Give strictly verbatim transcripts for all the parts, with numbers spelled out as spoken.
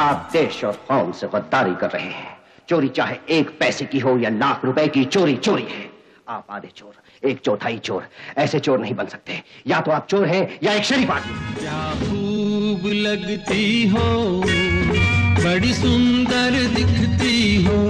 आप देश और कौम से गद्दारी कर रहे हैं। चोरी चाहे एक पैसे की हो या लाख रुपए की, चोरी चोरी है। आप आधे चोर, एक चौथाई चोर, ऐसे चोर नहीं बन सकते। या तो आप चोर हैं या एक शरीफ आदमी। क्या खूब लगती हो, बड़ी सुंदर दिखती हो।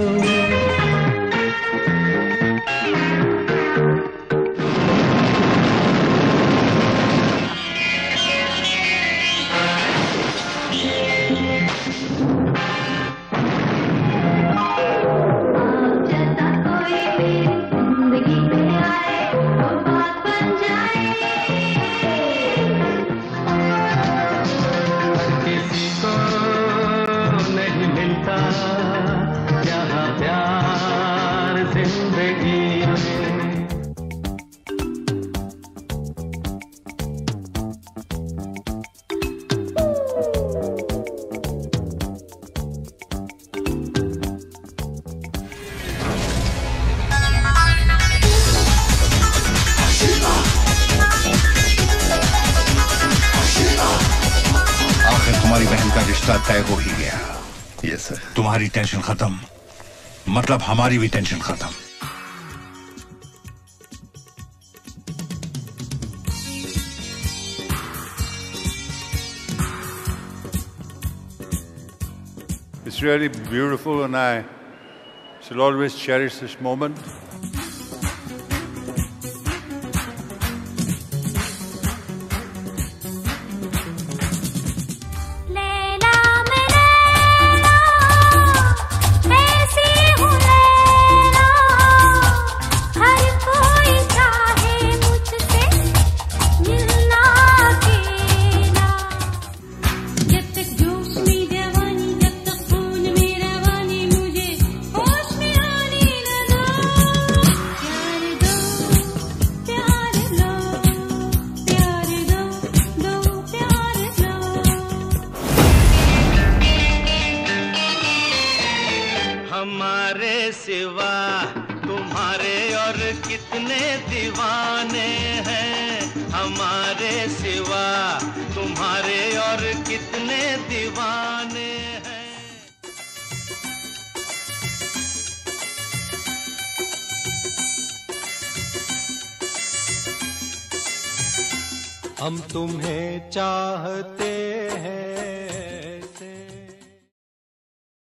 तय हो ही गया। Yes sir. तुम्हारी टेंशन खत्म, मतलब हमारी भी टेंशन खत्म। It's really beautiful and I shall always cherish this moment. हम तुम्हें चाहते हैं